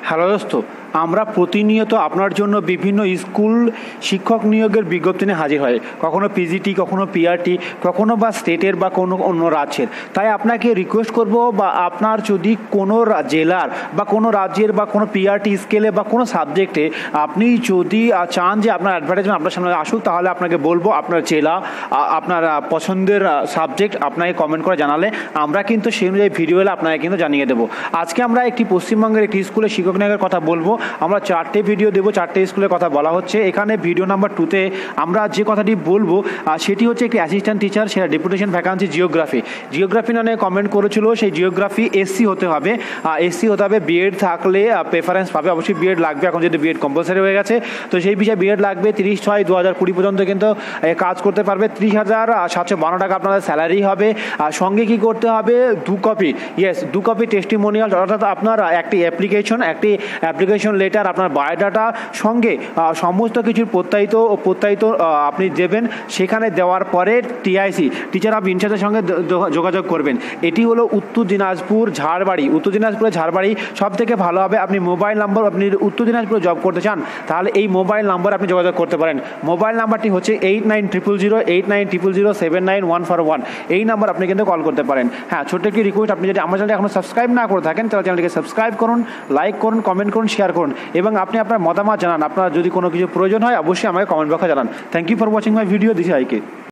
Hello দোস্ত, আমরা প্রতিনিয়ত আপনার জন্য বিভিন্ন স্কুল শিক্ষক নিয়োগের বিজ্ঞপ্তি নিয়ে হাজির হয়, কখনো পিজিটি, কখনো পিআরটি, কখনো বা স্টেটের বা কোনো অন্য রাজ্যের। তাই আপনাকে রিকোয়েস্ট করব, বা আপনার যদি কোনো জেলার বা কোনো রাজ্যের বা কোনো পিআরটি স্কেলে বা কোনো সাবজেক্টে আপনি যদি চান যে আপনার অ্যাডভার্টাইজমেন্ট আপনার সামনে আসুক, তাহলে আপনাকে বলবো আপনার জেলা, আপনার পছন্দের সাবজেক্ট আপনাকে কমেন্ট করে জানালে আমরা কিন্তু সেই অনুযায়ী ভিডিও এলে আপনাকে কিন্তু জানিয়ে দেবো। আজকে আমরা একটি পশ্চিমবঙ্গের একটি স্কুলে শিক্ষক নিয়োগের কথা বলবো। আমরা 4টে ভিডিও দেবো, 4টে স্কুলের কথা বলা হচ্ছে। এখানে ভিডিও নাম্বার 2তে আমরা যে কথাটি বলবো সেটি হচ্ছে একটি অ্যাসিস্ট্যান্ট টিচার, সেটা ডেপুটেশন ভ্যাকান্সি জিওগ্রাফি নামে কমেন্ট করেছিল। সেই জিওগ্রাফি এসসি হতে হবে, বিএড থাকলে প্রেফারেন্স পাবে, অবশ্যই বিএড লাগবে, এখন যদি বিএড কম্পালসারি হয়ে গেছে। তো সেই বিষয়ে বিএড লাগবে। 30/6/2020 পর্যন্ত কিন্তু কাজ করতে পারবে। 30,752 টাকা আপনাদের স্যালারি হবে। আর সঙ্গে কি করতে হবে, 2 কপি টেস্টিমোনিয়াল, অর্থাৎ আপনার একটি অ্যাপ্লিকেশন লেটার, আপনার বায়োডাটা, সঙ্গে সমস্ত কিছুর প্রত্যায়িত আপনি দেবেন। সেখানে দেওয়ার পরে টিআইসি, টিচার অফ ইনচার্জের সঙ্গে যোগাযোগ করবেন। এটি হলো উত্তর দিনাজপুরের ঝাড়বাড়ি। সব থেকে ভালো হবে আপনি মোবাইল নাম্বার, আপনি উত্তর দিনাজপুরে জব করতে চান তাহলে এই মোবাইল নাম্বার আপনি যোগাযোগ করতে পারেন। মোবাইল নাম্বারটি হচ্ছে 8900 এই নাম্বার আপনি কিন্তু কল করতে পারেন। হ্যাঁ, ছোট্ট একটি রিকোয়েস্ট, আপনি যদি আমার চ্যানেলটি এখনো সাবস্ক্রাইব না করে থাকেন তাহলে চ্যানেলটিকে সাবস্ক্রাইব করুন, লাইক করুন, কমেন্ট করুন, শেয়ার করুন, এবং আপনি আপনার মতামত জানান। আপনার যদি কোনো কিছু প্রয়োজন হয় অবশ্যই আমাকে কমেন্ট বক্সে জানান। Thank you for watching my video. This আইকে।